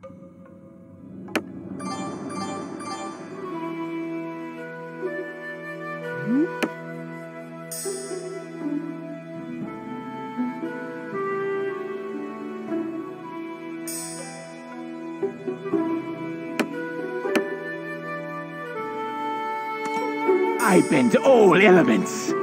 I bend all elements.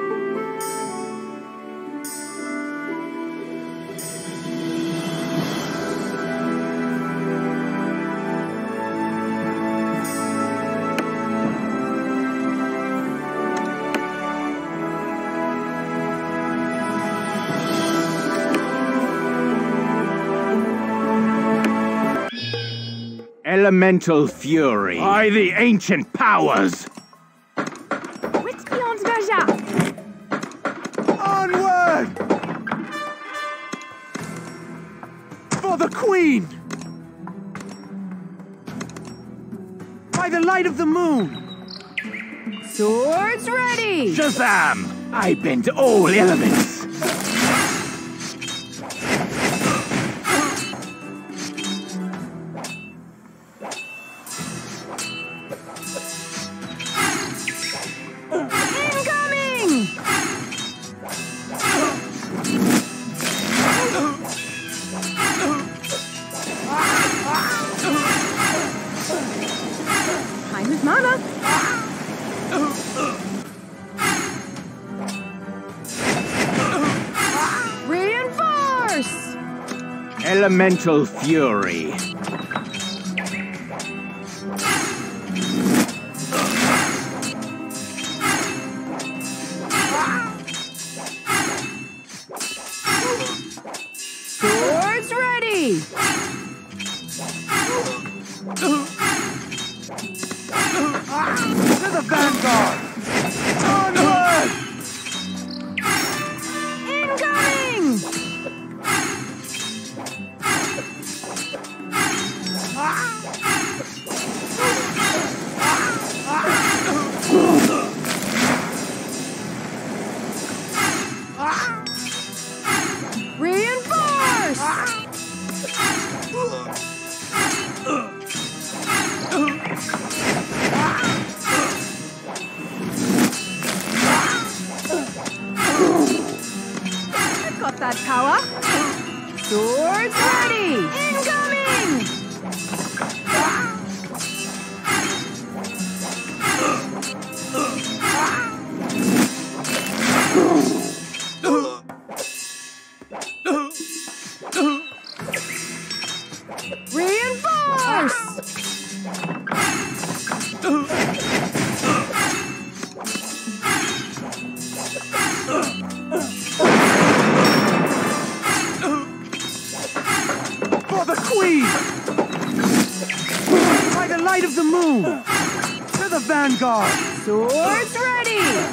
Elemental fury by the ancient powers. Onward! For the Queen! By the light of the moon! Swords ready! Shazam! I bend all elements. Elemental fury. Swords ready. To the vanguard. Onward! Incoming! Reinforce! I've got that power. Swords ready! Incoming! Reinforce! For the Queen! By the light of the moon! To the vanguard! Swords ready!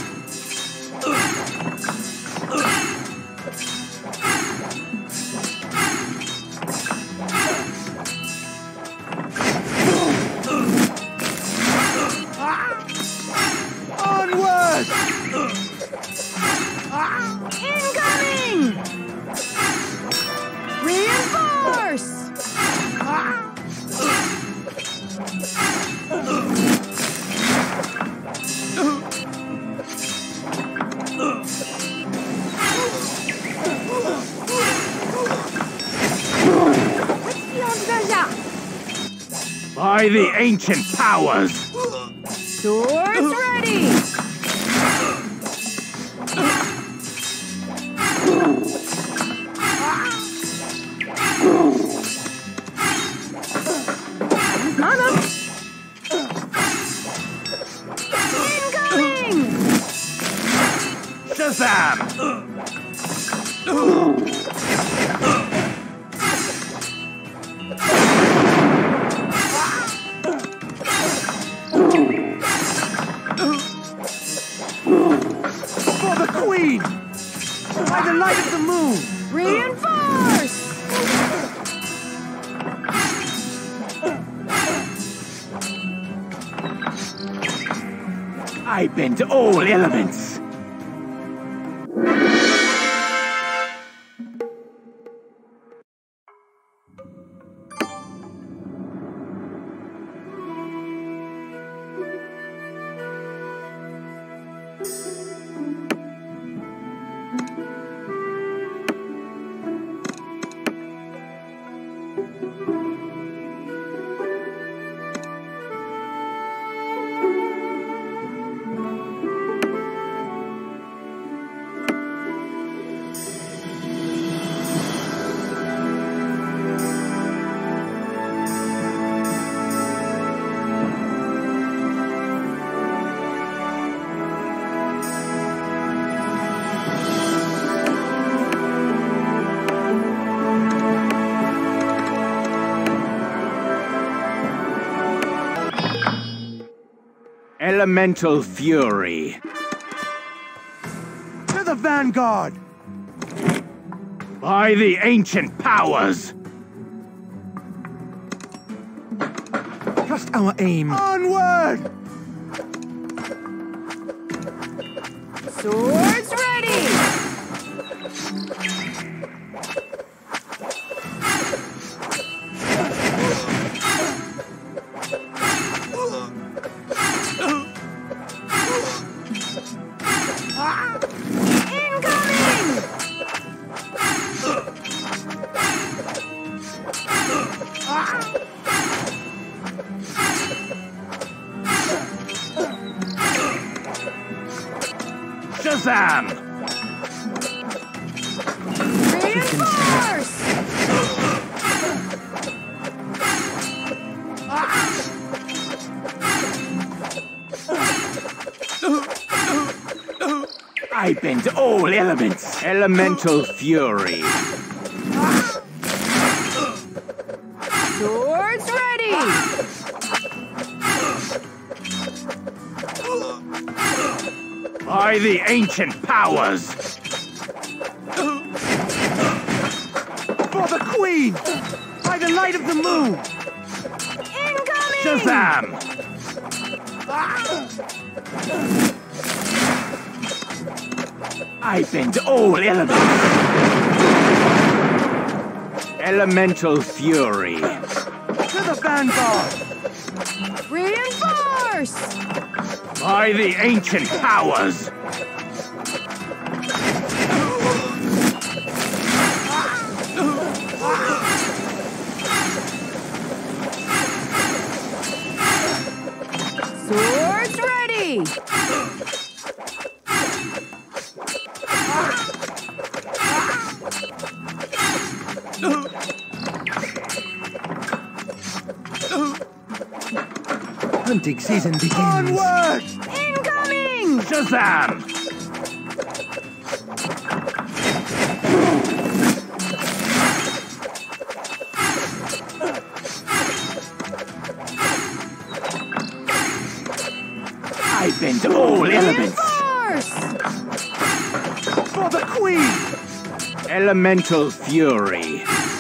Onward! Incoming! Reinforce! By the ancient powers! Swords ready! Mana! Incoming! Shazam! For the Queen! By the light of the moon! Reinforce! I bend all elements. Elemental fury. To the vanguard! By the ancient powers! Trust our aim. Onward! Swords ready! Incoming! Shazam! Reinforce! I bend all elements. Elemental fury. Swords ready! By the ancient powers! For the Queen! By the light of the moon! Incoming! Shazam! I bend all elements. Elemental fury. To the vanguard! Reinforce! By the ancient powers! Swords ready! Hunting season begins. Onward! Incoming! Shazam! I bend all elements. Reinforce! For the Queen! Elemental fury.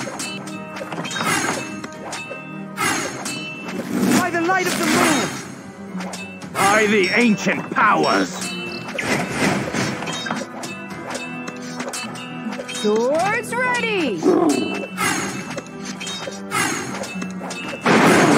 By the light of the moon! By the ancient powers. Swords ready!